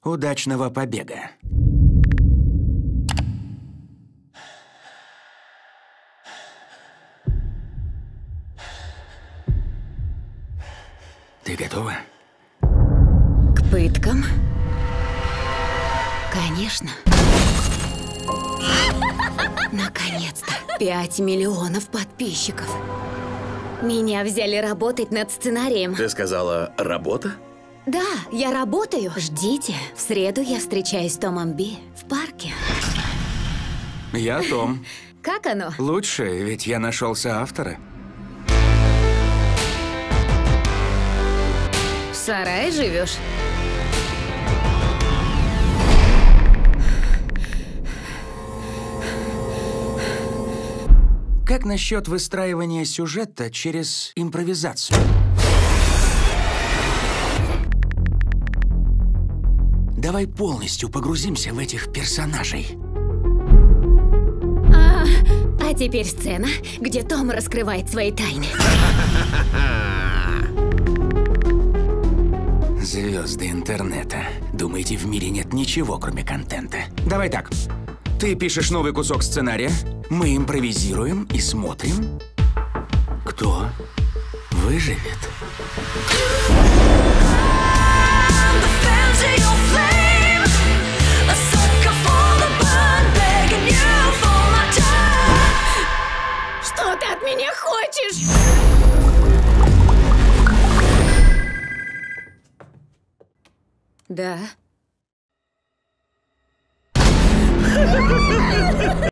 Удачного побега. Ты готова? К пыткам? Конечно. Наконец-то. 5 миллионов подписчиков. Меня взяли работать над сценарием. Ты сказала, работа? Да, я работаю. Ждите. В среду я встречаюсь с Томом Би в парке. Я Том. Как оно? Лучше, ведь я нашел соавтора. В сарае живешь? Как насчет выстраивания сюжета через импровизацию? Давай полностью погрузимся в этих персонажей. А теперь сцена, где Том раскрывает свои тайны. Звезды интернета. Думаете, в мире нет ничего, кроме контента? Давай так. Ты пишешь новый кусок сценария, мы импровизируем и смотрим, кто выживет. Что ты от меня хочешь? Да.